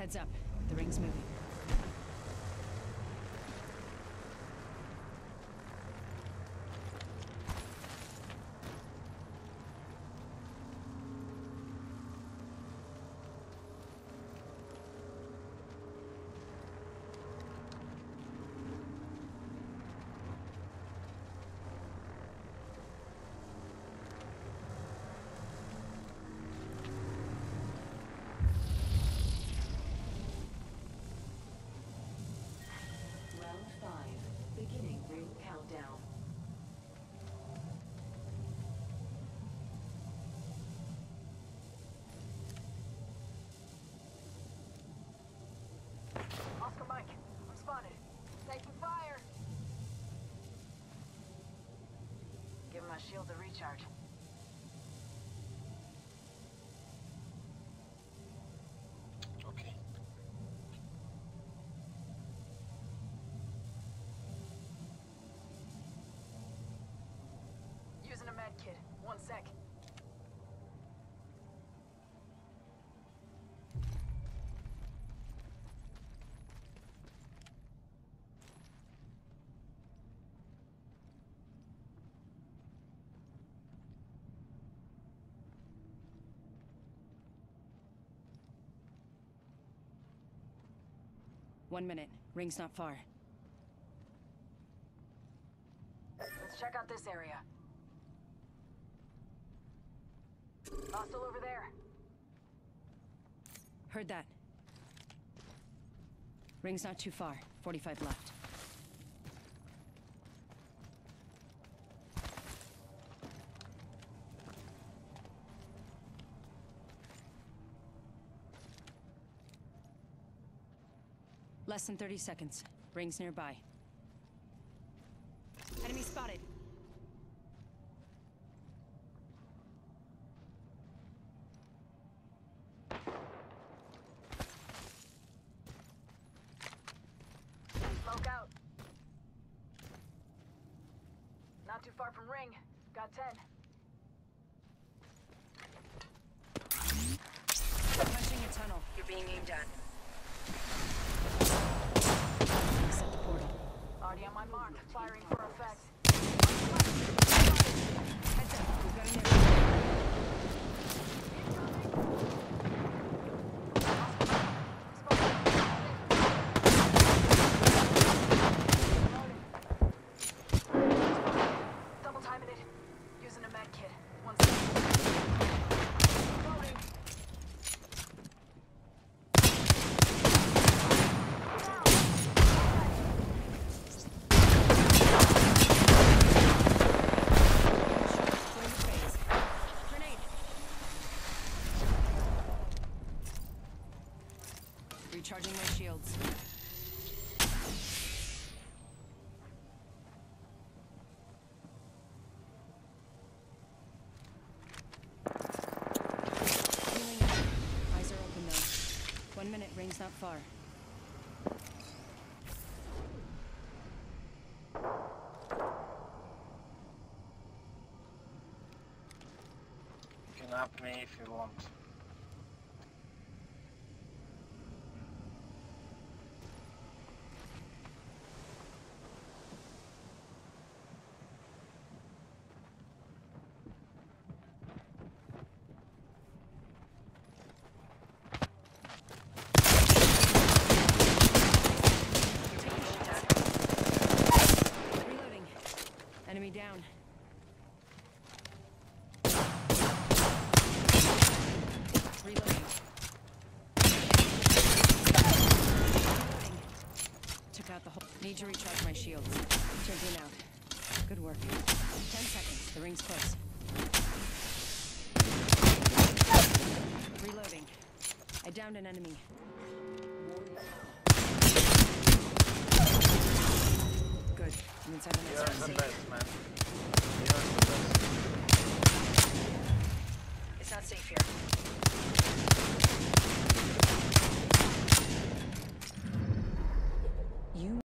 Heads up. The ring's moving. Oscar Mike, I'm spotted. Taking fire. Give my shield a recharge. Okay. Using a med kit. 1 sec. One minute. Ring's not far. Let's check out this area. Hostile over there. Heard that. Ring's not too far. 45 left. Less than 30 seconds. Ring's nearby. Enemy spotted. Smoke out. Not too far from ring. Got 10. Punching a tunnel. You're being aimed at. Set the portal. Already on my mark. Firing for effect. Heads up. We've got an area. Double timing it. Using a med kit. 1 second. Loading. Recharging my shields. Healing up. Eyes are open though. 1 minute, ring's not far. You can up me if you want. Reloading. Enemy down. Reloading. Reloading. Took out the whole. Need to recharge my shields. Champion out. Good work. 10 seconds. The ring's close. Reloading. I downed an enemy. Good. I'm inside the You're next the one. best, man. You're the best. It's not safe here.